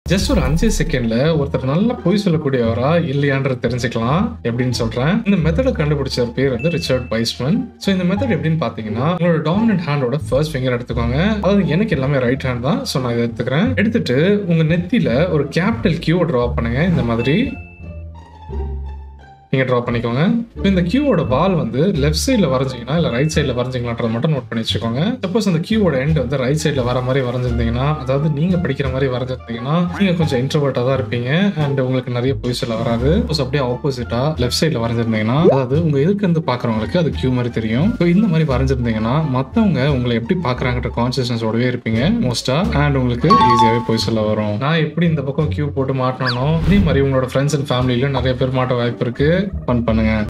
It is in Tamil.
ஜஸ்ட் ஒரு 5 செகண்ட்ல ஒருத்தர் நல்லா பொய் சொல்லக்கூடியவரா இல்லையான்றது தெரிஞ்சுக்கலாம் எப்படின்னு சொல்றேன். இந்த மெத்தட கண்டுபிடிச்ச பேர் வந்து ரிச்சர்ட் வைஸ்மன். சோ இந்த மெத்தட் எப்படின்னு பாத்தீங்கன்னா, உங்களோட டாமினன்ட் ஹேண்டோட ஃபர்ஸ்ட் ஃபிங்கர் எடுத்துக்கோங்க. அதாவது எனக்கு எல்லாமே ரைட் ஹேண்ட் தான். சோ நான் இதை எடுத்துக்கிறேன். எடுத்துட்டு உங்க நெத்தியில ஒரு கேபிட்டல் கியூ டிரா பண்ணுங்க. இந்த மாதிரி நீங்க டிரா பண்ணிக்கோங்க. இந்த கியூவோட வால் வந்து லெஃப்ட் சைட்ல வரைஞ்சீங்கன்னா இல்ல ரைட் சைட்ல வரைஞ்சீங்களான்றத மட்டும் நோட் பண்ணி வச்சுக்கோங்க. சப்போஸ் அந்த கியூவோட எண்ட் வந்து ரைட் சைட்ல வர மாதிரி வரைஞ்சிருந்தீங்கன்னா, அதாவது நீங்க படிக்கிற மாதிரி வரைஞ்சிருந்தீங்கன்னா, நீங்க கொஞ்சம் இன்ட்ரோவர்ட்டா தான் இருப்பீங்க அண்ட் உங்களுக்கு நிறைய பொய் சொல்ல வராது. சப்போஸ் அப்படியே ஆப்போசிட்டா லெஃப்ட் சைட்ல வரைஞ்சிருந்தீங்கன்னா, அதாவது உங்க எதுக்கு இருந்து பாக்குறவங்களுக்கு அது கியூ மாதிரி தெரியும். ஸோ இந்த மாதிரி வரைஞ்சிருந்தீங்கன்னா மத்தவங்க உங்களை எப்படி பாக்குறாங்கன்ற கான்சியஸ்னஸோடவே இருப்பீங்க மோஸ்டா அண்ட் உங்களுக்கு ஈஸியாவே பொய் சொல்ல வரும். நான் எப்படி இந்த பக்கம் கியூ போட்டு மாட்டணும், அதே மாதிரி உங்களோட ஃப்ரெண்ட்ஸ் அண்ட் ஃபேமிலியில நிறைய பேர் மாட்ட வாய்ப்பு இருக்கு. ஃபன் பண்ணுங்க.